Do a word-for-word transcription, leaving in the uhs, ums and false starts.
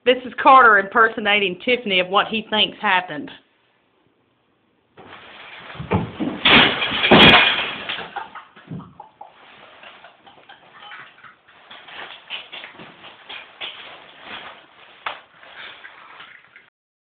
This is Carter impersonating Tiffany of what he thinks happened.